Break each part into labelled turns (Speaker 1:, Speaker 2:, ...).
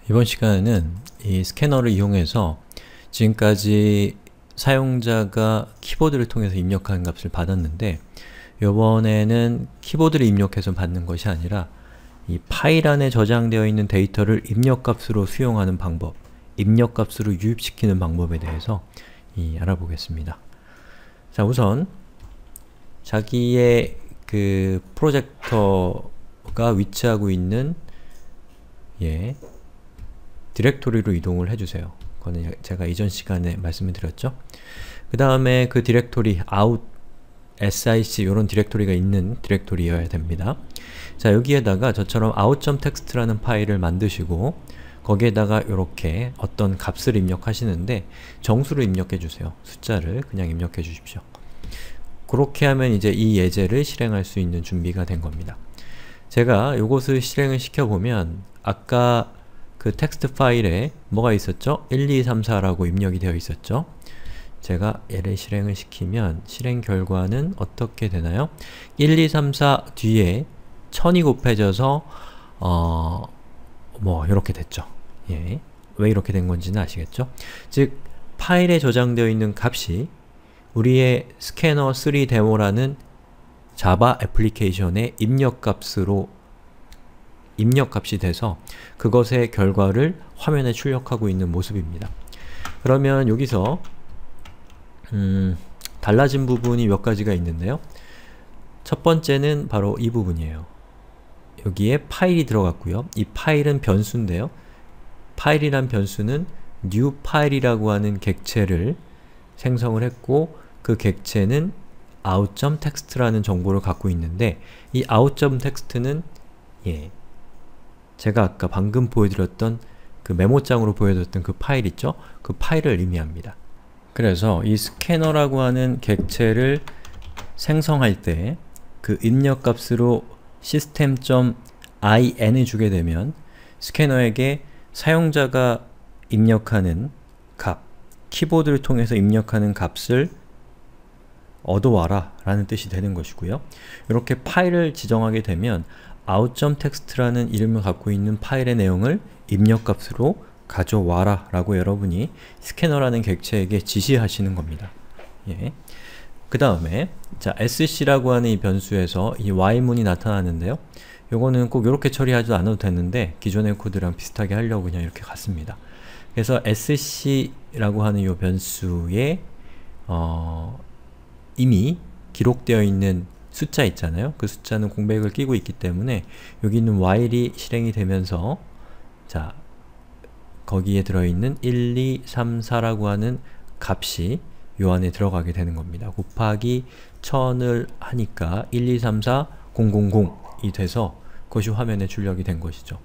Speaker 1: 이번 시간에는 이 스캐너를 이용해서 지금까지 사용자가 키보드를 통해서 입력한 값을 받았는데, 이번에는 키보드를 입력해서 받는 것이 아니라 이 파일 안에 저장되어 있는 데이터를 입력값으로 수용하는 방법, 입력값으로 유입시키는 방법에 대해서 알아보겠습니다. 자, 우선 자기의 그 프로젝터가 위치하고 있는 디렉토리로 이동을 해주세요. 그거는 제가 이전 시간에 말씀을 드렸죠. 그 다음에 그 디렉토리 out, sic 이런 디렉토리가 있는 디렉토리여야 됩니다. 자, 여기에다가 저처럼 out.txt라는 파일을 만드시고 거기에다가 이렇게 어떤 값을 입력하시는데 정수를 입력해 주세요. 숫자를 그냥 입력해 주십시오. 그렇게 하면 이제 이 예제를 실행할 수 있는 준비가 된 겁니다. 제가 요것을 실행을 시켜보면 아까 그 텍스트 파일에 뭐가 있었죠? 1, 2, 3, 4라고 입력이 되어 있었죠? 제가 얘를 실행을 시키면 실행 결과는 어떻게 되나요? 1, 2, 3, 4 뒤에 1000이 곱해져서 이렇게 됐죠. 왜 이렇게 된 건지는 아시겠죠? 즉, 파일에 저장되어 있는 값이 우리의 스캐너 3 데모라는 자바 애플리케이션의 입력값이 돼서 그것의 결과를 화면에 출력하고 있는 모습입니다. 그러면 여기서 달라진 부분이 몇 가지가 있는데요. 첫 번째는 바로 이 부분이에요. 여기에 파일이 들어갔고요. 이 파일은 변수인데요. 파일이란 변수는 new 파일이라고 하는 객체를 생성을 했고 그 객체는 out.txt라는 정보를 갖고 있는데 이 out.txt는 제가 아까 방금 보여드렸던 그 메모장으로 보여드렸던 그 파일 있죠? 그 파일을 의미합니다. 그래서 이 스캐너라고 하는 객체를 생성할 때 그 입력값으로 system.in을 주게 되면 스캐너에게 사용자가 입력하는 값, 키보드를 통해서 입력하는 값을 얻어와라 라는 뜻이 되는 것이고요. 이렇게 파일을 지정하게 되면 out.txt라는 이름을 갖고 있는 파일의 내용을 입력값으로 가져와라 라고 여러분이 스캐너라는 객체에게 지시하시는 겁니다. 그 다음에 자, sc라고 하는 이 변수에서 이 y문이 나타나는데요. 요거는 꼭 이렇게 처리하지 않아도 되는데 기존의 코드랑 비슷하게 하려고 그냥 이렇게 갔습니다. 그래서 sc라고 하는 이 변수에 이미 기록되어 있는 숫자 있잖아요. 그 숫자는 공백을 끼고 있기 때문에 여기 있는 while이 실행이 되면서 자, 거기에 들어있는 1, 2, 3, 4라고 하는 값이 요 안에 들어가게 되는 겁니다. 곱하기 1000을 하니까 1, 2, 3, 4, 000이 돼서 그것이 화면에 출력이 된 것이죠.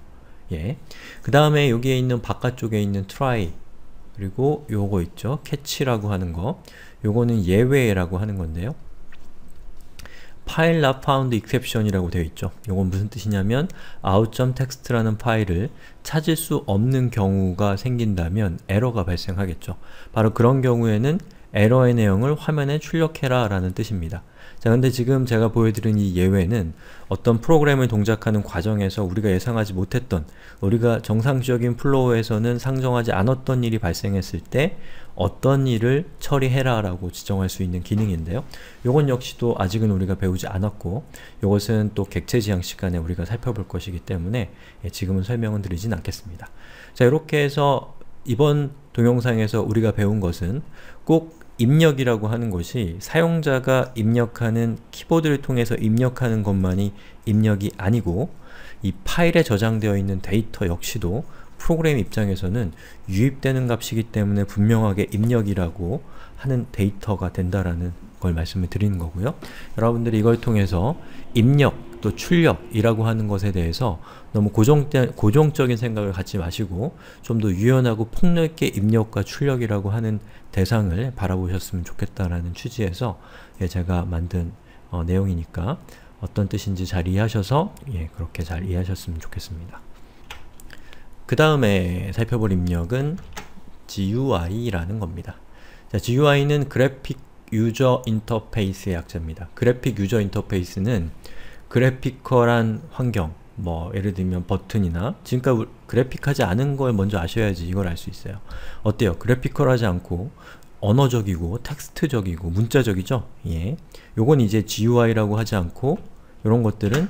Speaker 1: 그 다음에 여기에 있는 바깥쪽에 있는 try 그리고 요거 있죠. catch라고 하는 거 요거는 예외라고 하는 건데요. file not found exception 이라고 되어 있죠. 요건 무슨 뜻이냐면 out.txt라는 파일을 찾을 수 없는 경우가 생긴다면 에러가 발생하겠죠. 바로 그런 경우에는 에러의 내용을 화면에 출력해라 라는 뜻입니다. 자, 근데 지금 제가 보여드린 이 예외는 어떤 프로그램을 동작하는 과정에서 우리가 예상하지 못했던, 우리가 정상적인 플로우에서는 상정하지 않았던 일이 발생했을 때 어떤 일을 처리해라 라고 지정할 수 있는 기능인데요. 요건 역시도 아직은 우리가 배우지 않았고 요것은 또 객체 지향 시간에 우리가 살펴볼 것이기 때문에 지금은 설명은 드리진 않겠습니다. 자, 이렇게 해서 이번 동영상에서 우리가 배운 것은 꼭 입력이라고 하는 것이 사용자가 입력하는 키보드를 통해서 입력하는 것만이 입력이 아니고 이 파일에 저장되어 있는 데이터 역시도 프로그램 입장에서는 유입되는 값이기 때문에 분명하게 입력이라고 하는 데이터가 된다라는 걸 말씀을 드리는 거고요. 여러분들이 이걸 통해서 입력 또 출력이라고 하는 것에 대해서 너무 고정적인 생각을 갖지 마시고 좀 더 유연하고 폭넓게 입력과 출력이라고 하는 대상을 바라보셨으면 좋겠다라는 취지에서 제가 만든 내용이니까 어떤 뜻인지 잘 이해하셔서 그렇게 잘 이해하셨으면 좋겠습니다. 그 다음에 살펴볼 입력은 GUI라는 겁니다. 자, GUI는 그래픽 유저 인터페이스의 약자입니다. 그래픽 유저 인터페이스는 그래피컬한 환경, 뭐 예를 들면 버튼이나 지금까지 그래픽하지 않은 걸 먼저 아셔야지 이걸 알 수 있어요. 어때요? 그래피컬하지 않고 언어적이고 텍스트적이고 문자적이죠? 예. 요건 이제 GUI라고 하지 않고 요런 것들은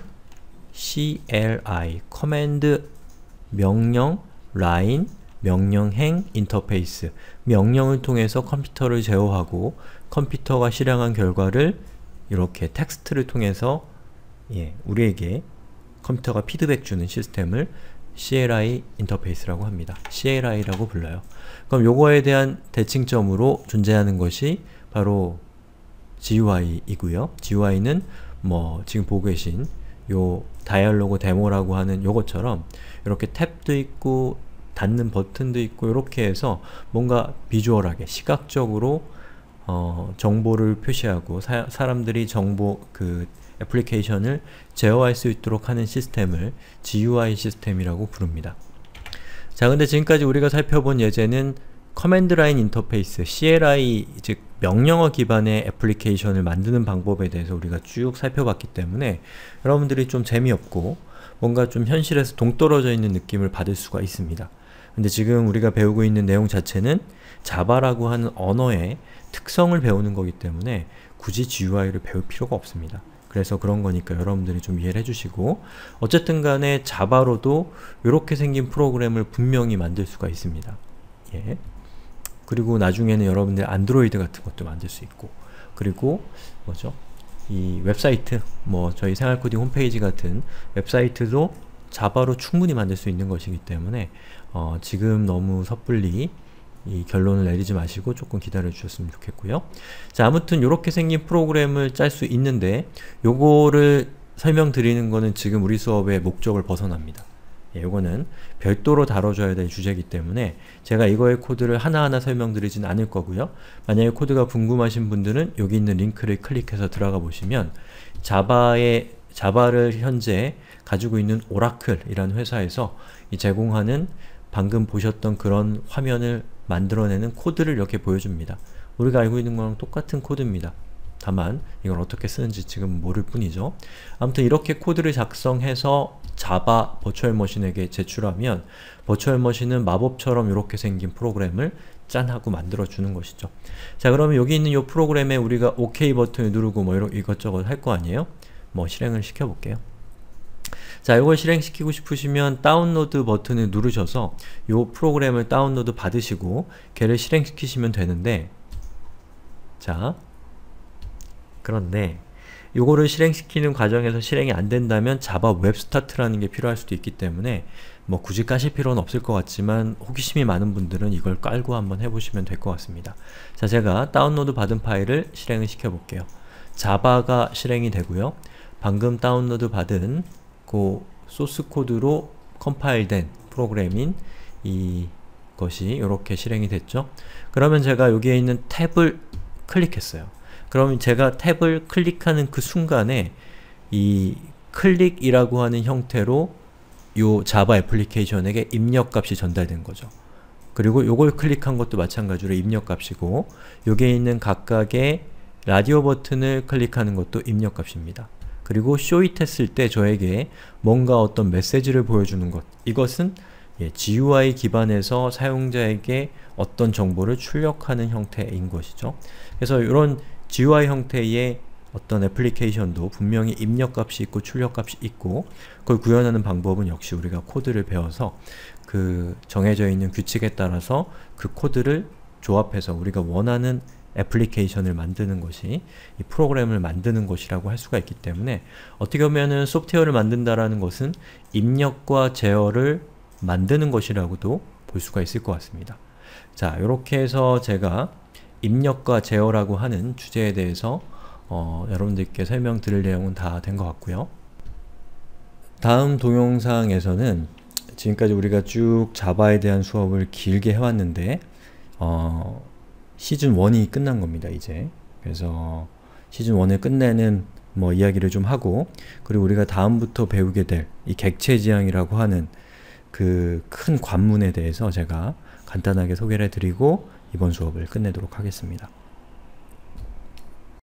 Speaker 1: CLI, 커맨드, 명령, 라인, 명령행, 인터페이스, 명령을 통해서 컴퓨터를 제어하고 컴퓨터가 실행한 결과를 이렇게 텍스트를 통해서 우리에게 컴퓨터가 피드백 주는 시스템을 CLI 인터페이스라고 합니다. CLI라고 불러요. 그럼 요거에 대한 대칭점으로 존재하는 것이 바로 GUI이고요. GUI는 뭐 지금 보고 계신 요 다이얼로그 데모라고 하는 요것처럼 이렇게 탭도 있고 닫는 버튼도 있고 이렇게 해서 뭔가 비주얼하게 시각적으로 정보를 표시하고 사람들이 정보 애플리케이션을 제어할 수 있도록 하는 시스템을 GUI 시스템이라고 부릅니다. 자, 근데 지금까지 우리가 살펴본 예제는 커맨드 라인 인터페이스, CLI, 즉 명령어 기반의 애플리케이션을 만드는 방법에 대해서 우리가 쭉 살펴봤기 때문에 여러분들이 좀 재미없고 뭔가 좀 현실에서 동떨어져 있는 느낌을 받을 수가 있습니다. 근데 지금 우리가 배우고 있는 내용 자체는 자바라고 하는 언어의 특성을 배우는 거기 때문에 굳이 GUI를 배울 필요가 없습니다. 그래서 그런 거니까 여러분들이 좀 이해를 해주시고, 어쨌든 간에 자바로도 이렇게 생긴 프로그램을 분명히 만들 수가 있습니다. 예. 그리고 나중에는 여러분들 안드로이드 같은 것도 만들 수 있고, 그리고 뭐죠? 이 웹사이트, 뭐 저희 생활코딩 홈페이지 같은 웹사이트도 자바로 충분히 만들 수 있는 것이기 때문에 지금 너무 섣불리 이 결론을 내리지 마시고 조금 기다려 주셨으면 좋겠고요. 자, 아무튼 요렇게 생긴 프로그램을 짤 수 있는데 요거를 설명드리는 거는 지금 우리 수업의 목적을 벗어납니다. 예, 요거는 별도로 다뤄줘야 될 주제이기 때문에 제가 이거의 코드를 하나하나 설명드리진 않을 거고요. 만약에 코드가 궁금하신 분들은 여기 있는 링크를 클릭해서 들어가 보시면 자바를 현재 가지고 있는 오라클이라는 회사에서 제공하는 방금 보셨던 그런 화면을 만들어내는 코드를 이렇게 보여줍니다. 우리가 알고 있는 거랑 똑같은 코드입니다. 다만 이걸 어떻게 쓰는지 지금 모를 뿐이죠. 아무튼 이렇게 코드를 작성해서 자바 버추얼 머신에게 제출하면 버추얼 머신은 마법처럼 이렇게 생긴 프로그램을 짠 하고 만들어 주는 것이죠. 자, 그러면 여기 있는 이 프로그램에 우리가 OK 버튼을 누르고 뭐 이것저것 할 거 아니에요? 뭐 실행을 시켜 볼게요. 자, 이걸 실행시키고 싶으시면 다운로드 버튼을 누르셔서 이 프로그램을 다운로드 받으시고 걔를 실행시키시면 되는데, 자, 그런데 요거를 실행시키는 과정에서 실행이 안 된다면 자바 웹스타트라는 게 필요할 수도 있기 때문에 뭐 굳이 까실 필요는 없을 것 같지만 호기심이 많은 분들은 이걸 깔고 한번 해보시면 될 것 같습니다. 자, 제가 다운로드 받은 파일을 실행을 시켜 볼게요. 자바가 실행이 되고요. 방금 다운로드 받은 그 소스 코드로 컴파일된 프로그램인 이것이 이렇게 실행이 됐죠. 그러면 제가 여기에 있는 탭을 클릭했어요. 그러면 제가 탭을 클릭하는 그 순간에 이 클릭이라고 하는 형태로 요 자바 애플리케이션에게 입력값이 전달된 거죠. 그리고 요걸 클릭한 것도 마찬가지로 입력값이고, 여기에 있는 각각의 라디오 버튼을 클릭하는 것도 입력값입니다. 그리고 쇼잇 했을 때 저에게 뭔가 어떤 메시지를 보여주는 것, 이것은 GUI 기반에서 사용자에게 어떤 정보를 출력하는 형태인 것이죠. 그래서 이런 GUI 형태의 어떤 애플리케이션도 분명히 입력값이 있고 출력값이 있고, 그걸 구현하는 방법은 역시 우리가 코드를 배워서 그 정해져 있는 규칙에 따라서 그 코드를 조합해서 우리가 원하는 애플리케이션을 만드는 것이 이 프로그램을 만드는 것이라고 할 수가 있기 때문에, 어떻게 보면은 소프트웨어를 만든다라는 것은 입력과 제어를 만드는 것이라고도 볼 수가 있을 것 같습니다. 자, 이렇게 해서 제가 입력과 제어라고 하는 주제에 대해서 여러분들께 설명드릴 내용은 다 된 것 같고요. 다음 동영상에서는 지금까지 우리가 쭉 자바에 대한 수업을 길게 해왔는데 시즌 1이 끝난 겁니다, 이제. 그래서 시즌 1을 끝내는 뭐 이야기를 좀 하고, 그리고 우리가 다음부터 배우게 될 이 객체지향이라고 하는 그 큰 관문에 대해서 제가 간단하게 소개를 해드리고 이번 수업을 끝내도록 하겠습니다.